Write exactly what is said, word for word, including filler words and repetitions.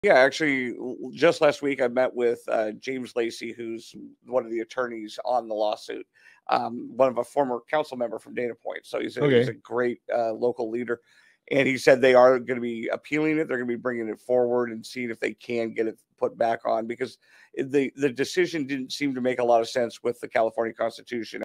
Yeah, actually, l- just last week I met with uh, James Lacey, who's one of the attorneys on the lawsuit, um, one of a former council member from DataPoint. So he's a, he's Okay. a great uh, local leader. And he said they are going to be appealing it. They're going to be bringing it forward and seeing if they can get it put back on, because the, the decision didn't seem to make a lot of sense with the California Constitution.